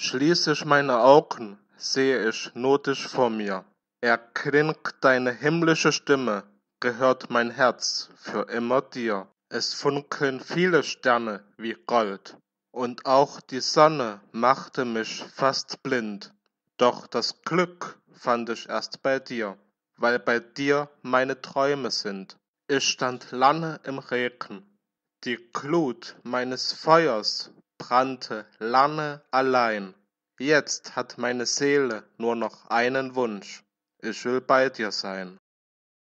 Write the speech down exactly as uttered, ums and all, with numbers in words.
Schließ ich meine Augen, sehe ich nur dich vor mir. Erklingt deine himmlische Stimme, gehört mein Herz für immer dir. Es funkeln viele Sterne wie Gold, und auch die Sonne machte mich fast blind. Doch das Glück fand ich erst bei dir, weil bei dir meine Träume sind. Ich stand lange im Regen, die Glut meines Feuers brannte lange allein. Jetzt hat meine Seele nur noch einen Wunsch: Ich will bei dir sein.